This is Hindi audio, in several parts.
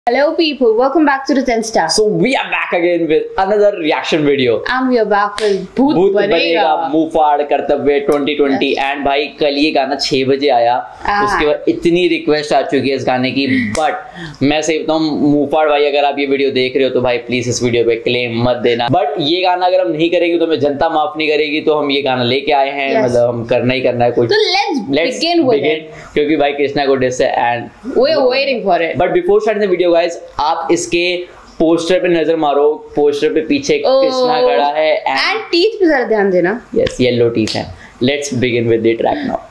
Hello people, welcome back to the 10 Star. So we are back again with another reaction video. And we are back with भूत बनेगा मुंह फाड़ कर्तव्य 2020 एंड भाई कल ये गाना 6 बजे आया। उसके बाद इतनी रिक्वेस्ट आ चुकी है इस गाने की, बट मैं सही बताऊं मुंह फाड़ भाई, अगर आप ये वीडियो देख रहे हो तो भाई प्लीज इस वीडियो पे क्लेम मत देना। बट ये गाना अगर हम नहीं करेंगे तो हमें जनता माफ नहीं करेगी, तो हम ये गाना लेके आए हैं। मतलब हम करना ही करना है कुछ। So let's begin with it. क्योंकि भाई कृष्णा को डिस है and we are waiting for it. But before starting the video guys, आप इसके पोस्टर पे नजर मारो। पोस्टर पे पीछे कृष्णा खड़ा है एंड टीथ पे जरा ध्यान देना। यस, येलो टीथ है। Let's begin with the track now.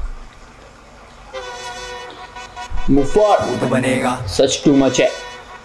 मुफाड़ भूत बनेगा, सच टू मच है।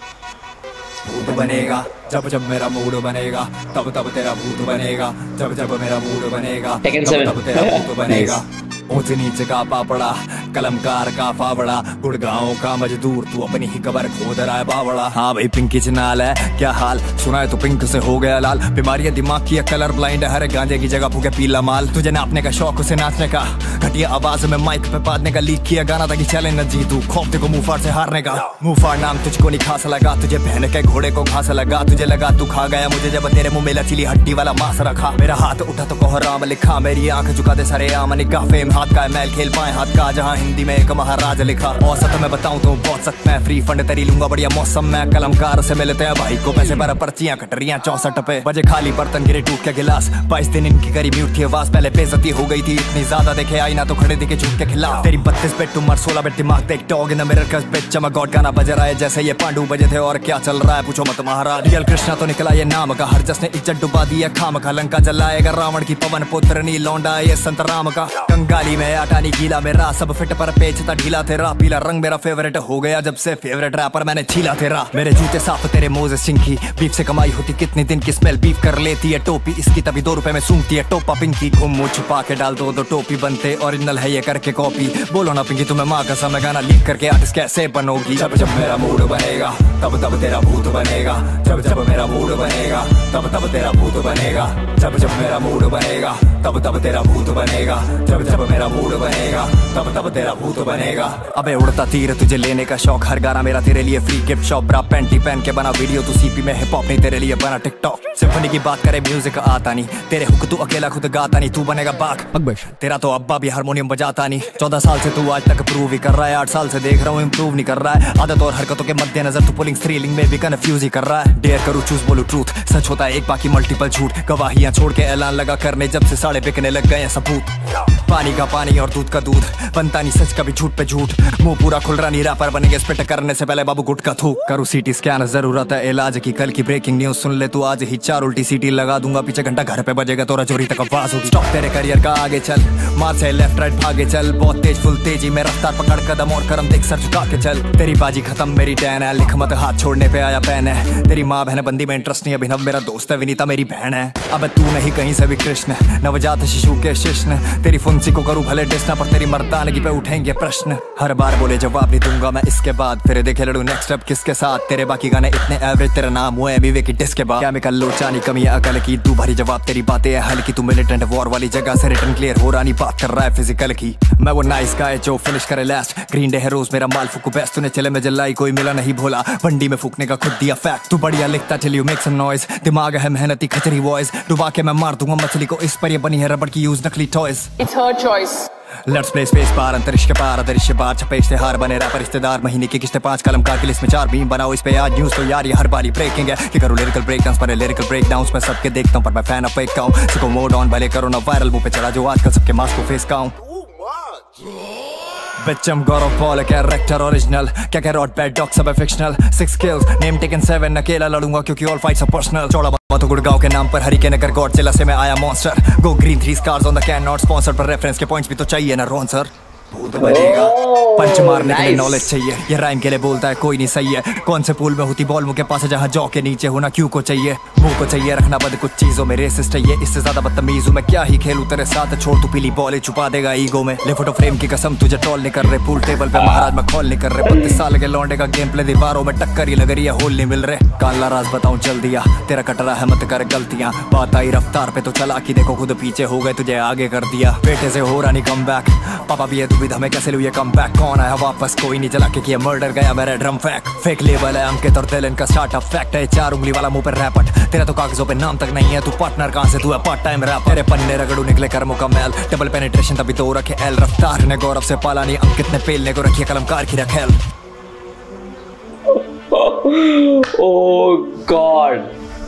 भूत बनेगा जब जब मेरा मूड बनेगा, तब तब तेरा भूत बनेगा। जब जब मेरा मूड बनेगा, तब तब तेरा भूत बनेगा। ऊंच नीच का पापड़ा, कलमकार का फावड़ा, गुड़गांव का मजदूर, तू अपनी ही कबर खोद रहा है बावड़ा। हाँ भाई पिंकी चिनाल है क्या हाल, सुना है तो पिंक से हो गया लाल। बीमारियां दिमाग की, कलर ब्लाइंड है, हर गांजे की जगह फूके पीला माल। तुझे नापने का शौक, उसे नाचने का, घटिया आवाज में माइक पे पादने का, लीक किया गाना ताकि चैलेंज न जीतू, खौफ देखो मुंह फाड़ से हारने का। मुंह फाड़ नाम तुझको नहीं खास लगा, तुझे पहन के घोड़े को घास लगा। तुझे लगा तू खा गया मुझे, जब तेरे मुंह में लचीली हड्डी वाला मांस रखा। मेरा हाथ उठा तो कोहराम लिखा, मेरी आंख झुका दे सारे आम निगाह। फेम हाथ का मैल खेल पाए हाथ का, जहाँ हिंदी में एक महाराज लिखा। औसत में बताऊं तो बहुत सख्त मैं, फ्री फंड तेरी लूंगा बढ़िया मौसम में। कलमकार से मिलते हैं भाई को पैसे पर, पर्चियां कट रही हैं 64 पे। बजे खाली बर्तन गिरे टूट के गिलास, 22 दिन इनकी करी म्यूट थी आवाज। पहले बेइज्जती हो गई थी इतनी ज्यादा, देखे आई ना तो खड़े दिखे झूठ के खिलाफ। तेरी 32 बेट उम्र, 16 बेट दिमाग, देख टॉग इन मिरर का बेट चमक। गॉड गाना बज रहा है जैसे ये पांडु बजे थे, और क्या चल रहा है पूछो मत महाराज। रियल कृष्णा तो निकला ये नाम का, हर जस ने इज्जत डुबा दी है खाम का। लंका जलाएगा रावण की, पवन पुत्र नी लौंडा ये संत राम का। कंगाली में आटा नी गीला मेरा, सब फिट पर पेचता ढीला तेरा। पीला रंग मेरा फेवरेट हो गया जब से, फेवरेट रैपर मैंने छीला तेरा। मेरे जूते साफ तेरे मोजे सिंकी, बीफ से कमाई होती कितनी दिन की स्मेल। बीफ कर लेती है टोपी इसकी, तभी 2 रुपए में सूंघती है टोपा पिंकी। घूम मुँह छुपा के डाल दो टोपी, बनते ओरिजिनल है ये करके कॉपी। बोलो ना पिंकी तुम्हें माँ कसम, मैं गाना लीक करके आर्टिस्ट कैसे बनोगी। जब जब मेरा मूड बनेगा, तब तब तेरा भूत बनेगा। जब जब मेरा मूड बनेगा, तब तब तेरा भूत बनेगा। जब जब मेरा मूड बनेगा, तब तब तेरा भूत बनेगा। जब जब मेरा मूड बनेगा, तब तब तेरा भूत बनेगा। अबे उड़ता तीर तुझे लेने का शौक, हर गाना मेरा तेरे लिए free gift shop. Bra panty पहन के बना वीडियो, तू सीपी में हिप हॉप नहीं तेरे लिए बना टिकटॉक। सिम्फनी की बात करे म्यूजिक आता नहीं, तेरे हुक तू अकेला खुद गाता नहीं। तू बनेगा बाग, तेरा तो अब्बा भी हारमोनियम बजाता नहीं। 14 साल से तू आज तक प्रूव ही कर रहा है, 8 साल से देख रहा हूँ इम्प्रूव नहीं कर रहा है। आदत और हरकतों के मद्देनजर तू पुलिंग स्त्रीलिंग में भी कंफ्यूज ही कर रहा है। डेयर करूँ चूज बोलूं ट्रूथ, सच होता है एक बाकी मल्टीपल झूठ। गवाहियां छोड़ के ऐलान लगा करने, जब से साड़े बिकने लग गए सबूत। पानी का पानी और दूध का दूध, बनता नहीं सच कभी झूठ पे झूठ। मुंह पूरा खुल रहा नहीं रैपर बनेंगे, स्पिट करने से पहले बाबू गुट का थूक। करूँ सीटी स्कैन, जरूरत है इलाज की, कल की ब्रेकिंग न्यूज सुन ले तू आज ही। 4 उल्टी सीटी लगा दूंगा, पीछे घंटा घर पे बजेगा तो रजौरी तक आवाज होगी। स्टॉप तेरे करियर का आगे चल, मार से लेफ्ट राइट भागे चल। बहुत तेज फुल तेजी में रफ्तार पकड़ कदम और करम देख, सर झुका के चल। तेरी बाजी खत्म मेरी टैन है, लिख मत हाथ छोड़ने पे आया पैन है। तेरी माँ बहन बंदी में इंटरेस्ट नहीं, अभिनव मेरा दोस्त है, विनीता मेरी बहन है। अब तू नहीं कहीं से भी कृष्ण, नवजात शिशु के शिष्ण। तेरी फुंसी को करूँ भले डिस्ना, पर तेरी मर्दानगी पे उठेंगे प्रश्न। हर बार बोले जवाब नहीं दूंगा मैं इसके बाद, फिर देखे लड़ू नेक्स्ट स्टेप किसके साथ। तेरे बाकी गाने इतने एवरेज, तेरा नाम हुआ है विवेक की डिस्क के बाद। क्या मैं कल लोचानी कमी है अकल की, तू भारी जवाब तेरी बातें है हल्की। तू मिलिटेंट वॉर वाली जगह से रिटर्न क्लियर हो रहा नहीं, बात कर रहा है फिजिकल की। मैं वो नाइस गाय जो फिनिश करे लास्ट, ग्रीन डे है रोज मेरा माल फूकू बेस्ट। तूने चले में जलाई कोई मिला नहीं भोला, बंडी में फूकने का खुद दिया फैक्ट। तू बढ़िया लिखता चल यू मेक सम नॉइज, दिमाग है मेहनती खचरी वॉइस। डुबा के मैं मार दूंगा मछली को, इस पर ये बनी है रबड़ की यूज नकली toys. It's her choice. Let's play space पार, अंतरिक्ष के पार, अदृश्य पार। छपेश से हार बने रैपर रिश्तेदार, महीने की किस्तें 5 कलम का लिस्ट में 4 बीम बनाओ इस पे आज न्यूज। तो यार ये हर बारी ब्रेकिंग है कि करूँ लिरिकल ब्रेक डाउन्स पर लिरिकल ब्रेक डाउन्स। मैं सबके देखता हूँ पर मैं फैन ऑफ फेक का हूँ। सिको मोड ऑन भले करो ना वायरल, मुंह पे चढ़ा जो आजकल सबके मास्क को फेस का हूँ। Bitcham Gaurav Paul character original, क्या कह रॉट बैड डॉग सब है फिक्शनल। 6 kills नेम टेकन 7, अकेला लड़ूंगा क्योंकि ऑल फाइट्स आर पर्सनल। चौड़ा तो गुड़गांव के नाम पर हरी के नगर गॉडजिला से मैं आया monster. Go green 3 stars on the can, not sponsored, पर रेफरेंस के पॉइंट्स भी तो चाहिए ना रोन सर। भूत बनेगा, पंच मारने के लिए नॉलेज चाहिए, ये राइम के लिए बोलता है कोई नहीं सही है। कौन से पूल में होती बॉल मुंह के पास है, जहाँ जॉ के नीचे होना क्यों को चाहिए। मुंह को चाहिए रखना बंद कुछ चीजों में, रेसिस्ट है ये इससे ज्यादा बदतमीज हूँ मैं। क्या ही खेलूं तेरे साथ, छोड़ तू पीली बॉल ही छुपा देगा ईगो में। ले फोटो फ्रेम की कसम तुझे टॉल नहीं कर रहे, पूल टेबल पे महाराज में कॉल नहीं कर रहे। 32 साल के लौंडे का गेम प्ले, दीवारों में टक्कर ही लग रही है, होल नहीं मिल रहे। काला राज बताऊं जल्दी दिया, तेरा कट रहा है मत कर गलतियां। बात आई रफ्तार पे तो चला कि देखो खुद पीछे हो गए, तुझे आगे कर दिया। बेटे से हो रहा नहीं कम बैक, पापा भी है दुविधा में कैसे लूँ ये कमबैक, कौन आया वापस कोई नहीं, जला के किया मर्डर गया मेरा ड्रम फेक लेवल है अंकित और दिल इनका स्टार्टअप फैक्ट है, 4 उंगली वाला मुंह पे रैपट, तेरा तो कागजों पे नाम तक नहीं है, तू पार्टनर कहाँ से, तू है पार्ट टाइम रैपर, तेरे पन्ने रगड़ू निकले कर्मों का मैल, डबल पेनिट्रेशन तभी तो रखे एल, रफ्तार ने गौरव से पाला नहीं, अंकित ने पेलने को रखी कलमकार की रखेल। Oh God.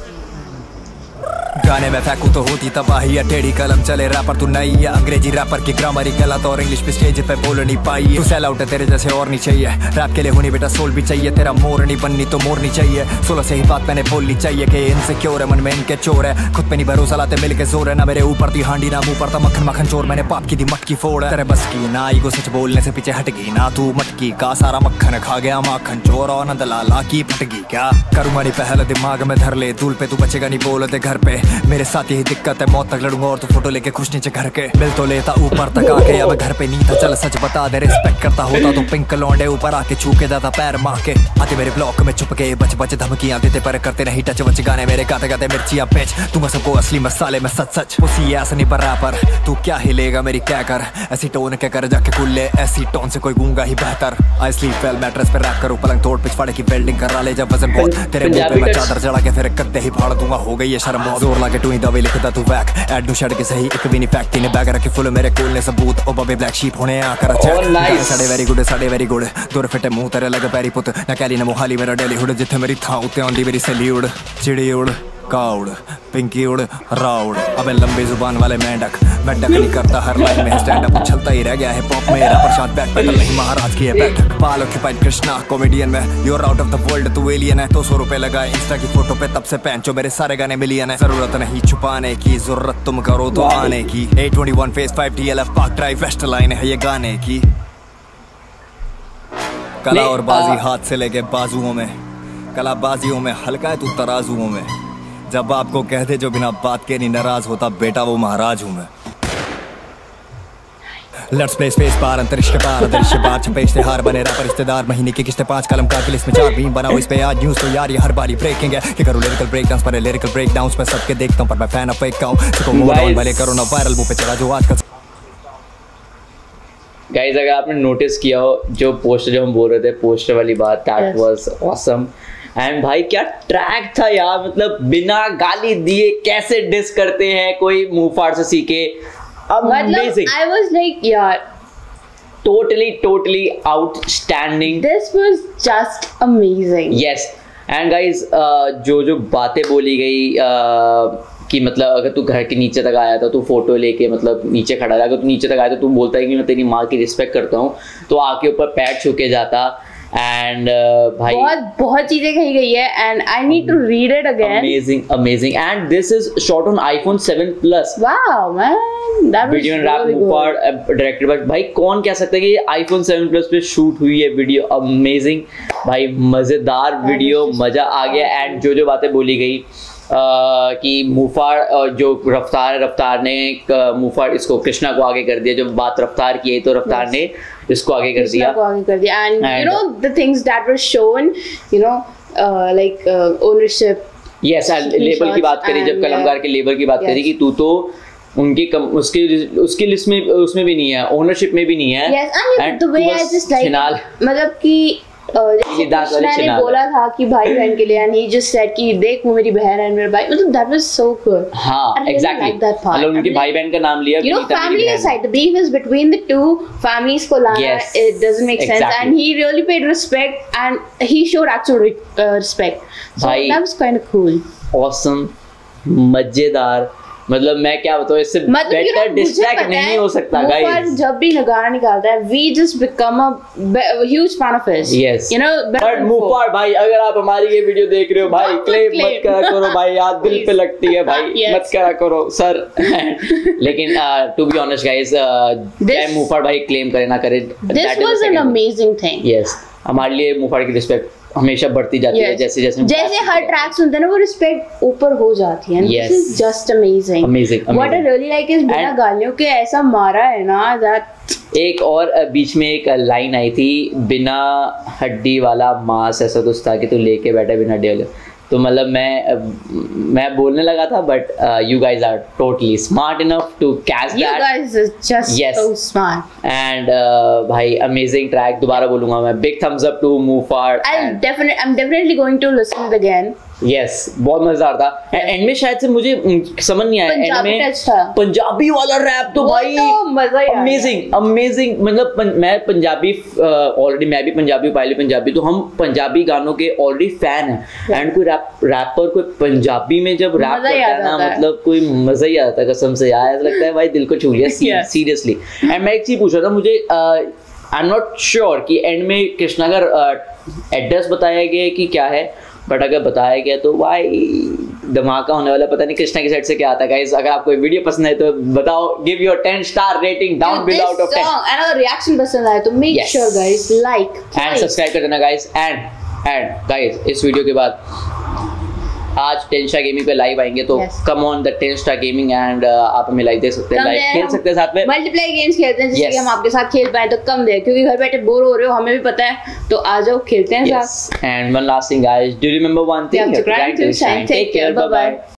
गाने में फेंकू तो होती तबाही है, टेढ़ी कलम चले रैपर तू नहीं है, अंग्रेजी रैपर की ग्रामर ही गलत और इंग्लिश पे स्टेज पे बोल नहीं पाई, तू सेल आउट है तेरे जैसे और नहीं चाहिए, रैप के लिए होनी बेटा सोल भी चाहिए, तेरा मोर नहीं बननी तो मोर नहीं चाहिए, 16 से ही बात मैंने बोलनी चाहिए कि इनसे क्योर है मन में इनके चोर है, खुद पे नहीं भरोसा लाते मिल के जोर है, ना मेरे ऊपर थी हांडी ना मुंह पर था मक्खन मक्खन चोर, मैंने पाप की दी मटकी फोड़ है, तेरे बस की ना ईगो सच बोलने से पीछे हट गई ना, तू मटकी का सारा मक्खन खा गया माखन चोर और नंद लाला की फटगी, क्या करूंगा नहीं पहले दिमाग में धर ले, दूल पे तू बचेगा नहीं बोलते घर पे, मेरे साथ यही दिक्कत है, मौत तक लड़ूंगा और तू फोटो लेके खुश नीचे घर के, बिल तो लेता ऊपर तक आके, अब घर पे नहीं था, चल सच बता दे, रिस्पेक्ट करता होता तो पिंक लौंडे ऊपर आके छू के जाता पैर मार के, आते मेरे ब्लॉक में छुप के बच बच धमकियां देते पर करते नहीं टच वच, गाने मेरे गाते गाते मिर्चियां बेच दूंगा सबको असली मसाले में सच सच, उसी ऐसा नहीं पर रैपर तू क्या हिलेगा मेरी क्या कर, ऐसी टोन के कर जाके कुल्ले, ऐसी टोन से कोई गूंगा ही बेहतर, आई स्लीप वेल मैट्रेस पे रैप करूं, पलंग तोड़ पिछवाड़े की वेल्डिंग करा ले, जब वजन बहुत तेरे मुंह पे मैं चादर चढ़ा के फिर कद्दे ही फाड़ दूंगा, हो गई है शर्म जोर लाके टू ही दवाई लिखता तू वैक एड नु शड के सही एक भी नहीं फैक्ट ने बैग रखे फुल मेरे कोल ने सबूत ओ बबे ब्लैक शीप होने आकर चेक साडे वेरी गुड दूर फिटे मुंह तेरे लग पैरी पुत ना कैली ना मोहाली मेरा डेली हुड जिथे मेरी था उत्ते आंदी मेरी सैली उड़ चिड़ी उड़ काउड़ पिंकी उड़ राउड़, अबे लंबी जुबान वाले मेंढक मैं डक नहीं करता, हर लाइन में स्टैंड अप उछलता ही रह गया है पॉप मेरा प्रशांत बैक पैटर्न नहीं महाराज की है बैठक, पाल ऑक्यूपाइड कृष्णा कॉमेडियन में, you are out of the world तू एलियन है, 200 रुपए लगाए इंस्टा की फोटो पे तब से पैंचो मेरे सारे गाने मिलियन है, जरूरत नहीं छुपाने की जरूरत तुम करो तो आने की, 821 phase 5 DLF park drive west line है ये गाने की, कला और बाजी हाथ से लेके बाजुओं में, कला बाजियों में हल्का है तू तराजुओं में, जब आपको कह दे जो बिना बात के नहीं नाराज होता बेटा वो महाराज हूं मैं, लेट्स प्ले स्पेस पार अंतरिक्ष के पार दृश्य पार छपे इश्तेहार बने रैपर रिश्तेदार महीने की किस्तें 5 कलम का लिस्ट में 4 बीम बनाओ इस पे आज न्यूज़ तो यार ये हर बारी ब्रेकिंग है कि करूं लिरिकल ब्रेकडाउन्स पर लिरिकल ब्रेकडाउन्स में सबके देखता हूं पर मैं फैन ऑफ एक हूं सबको मूव ऑन वाले करो ना वायरल मुंह पे चढ़ा जो आजकल। गाइस अगर आपने नोटिस किया हो जो पोस्टर जो हम बोल रहे थे पोस्टर वाली बात दैट वाज ऑसम एंड भाई क्या ट्रैक था यार, मतलब बिना गाली दिए कैसे डिस करते हैं कोई मुंह फाड़ से सीखे, amazing. I was like, yeah, totally outstanding. This was just amazing. Yes, and guys, जो बातें बोली गई कि मतलब अगर तू घर के नीचे तक आया था तो फोटो लेके मतलब नीचे खड़ा था, अगर तू नीचे तक आया तो तू बोलता है कि मैं तेरी माँ की रिस्पेक्ट करता हूँ, तो आके ऊपर पैर छू के जाता एंड भाई बहुत चीजें कही गई है and I need to read it again. Amazing and this is shot on iPhone 7 Plus। Wow man, that was video and rap Mufaad directed by भाई, कौन कह सकता है कि ये iPhone 7 Plus पे शूट हुई है वीडियो। अमेजिंग भाई, मजेदार वीडियो, मजा आ गया। एंड जो बातें बोली गई कि मुफाड़ जो रफ्तार ने मुफाड़ इसको कृष्णा को आगे कर दिया, जो बात रफ्तार की है तो रफ्तार ने इसको आगे कर दिया। And you know the things that were shown, you know, like ownership. Yes, label की बात करी, जब कलमकार के लेबल की बात करी कि तू तो उनकी उसकी लिस्ट में उसमें भी नहीं है, ओनरशिप में भी नहीं है। Yes, and the way I just like मतलब कि मैंने बोला था कि भाई बहन के लिए and he just said कि देख वो मेरी बहन है मेरा भाई, मतलब that was so good। हाँ exactly, मतलब उनके भाई बहन का नाम लिया, you know, family aside, the beef is between the two families को लाना, it doesn't make sense and he really paid respect and he showed actual respect, so that was kind of cool, awesome, मजेदार। मतलब मैं क्या बताऊं, इससे बेटर डिस्ट्रैक्ट नहीं हो सकता गाइस। जब भी गाना निकालता है we just become a huge fan of his, yes, you know, but Muhfaad भाई अगर आप हमारी ये वीडियो देख रहे हो भाई, क्लेम मत करा करो भाई, याद दिल पे लगती है भाई, मत करा करो सर। लेकिन टू बी ऑनेस्ट गाइस, चाहे मुफाड़ भाई क्लेम करे ना करे, this was an amazing thing। yes, हमारे लिए मुफाड़ की रिस्पेक्ट हमेशा बढ़ती जाती है, जैसे हर ट्रैक सुनते हैं ना वो रिस्पेक्ट ऊपर हो जाती है। This is just amazing। What I really like is बिना गालियों के ऐसा मारा है ना that। एक और बीच में एक लाइन आई थी, बिना हड्डी वाला मांस ऐसा कुछ था कि तू लेके बैठा बिना हड्डी वाला, तो मतलब मैं बोलने लगा था, but you guys are totally smart enough to catch that. You guys are just so smart. And भाई अमेजिंग ट्रैक, दोबारा बोलूंगा मैं, big thumbs up to Mufaad. I'm definitely going to listen it again. Yes, बहुत मजेदार था. एंड में शायद से मुझे समझ नहीं आया, एंड में पंजाबी वाला रैप तो भाई अमेजिंग. मतलब मैं पंजाबी ऑलरेडी, मैं भी पंजाबी, पायली पंजाबी, तो हम पंजाबी गानों के ऑलरेडी फैन हैं. एंड कोई रैपर कोई पंजाबी में जब रैप करता है ना, मतलब कोई मजा ही आता है कसम से यार. ऐसा लगता है भाई दिल को छू लिया सीरियसली. एंड मैं एक चीज पूछ रहा था, मुझे आई एम नॉट श्योर कि एंड में कृष्णा का एड्रेस बताया गया है कि क्या है, बट अगर बताया गया तो भाई धमाका होने वाला. पता नहीं कृष्णा की साइड से क्या आता है. गाइस अगर आपको वीडियो पसंद है तो बताओ, give your 10 star rating down below out of 10. and अगर रिएक्शन पसंद आए तो make sure guys like and subscribe कर देना गाइस. एंड गाइस इस वीडियो के बाद आज टेंस्टा गेमिंग पे लाइव आएंगे, तो come on the Tensta gaming and आप हमें लाइव देख सकते हैं, लाइव खेल सकते हैं साथ में, मल्टीप्लेयर गेम्स खेलते हैं जिससे हम आपके साथ खेल पाए. तो कम दे, क्योंकि घर बैठे बोर हो रहे हो, हमें भी पता है, तो आ जाओ खेलते हैं साथ. And one last thing guys, do remember one thing, take care, bye bye.